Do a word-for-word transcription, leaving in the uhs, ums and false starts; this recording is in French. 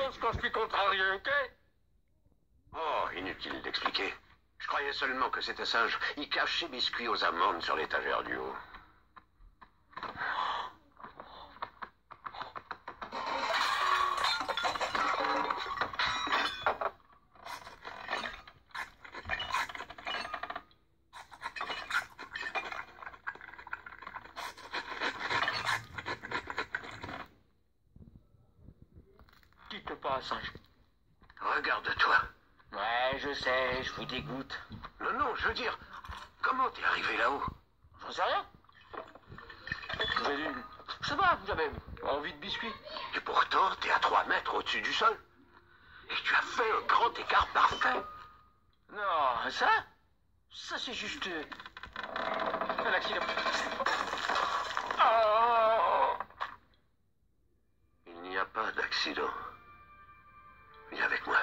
pense quand je suis contrarié, ok? Oh, inutile d'expliquer. Je croyais seulement que c'était sage. Il cache ses biscuits aux amandes sur l'étagère du haut. Quitte pas, sage. Regarde-toi. Ouais, je sais, je vous dégoûte. Non, non, je veux dire, comment t'es arrivé là-haut? J'en sais rien. J'ai dû... Je sais pas, j'avais envie de biscuits. Et pourtant, t'es à trois mètres au-dessus du sol. Et tu as fait un grand écart parfait. Non, ça Ça, c'est juste... euh, un accident. Oh. Il n'y a pas d'accident. Viens avec moi.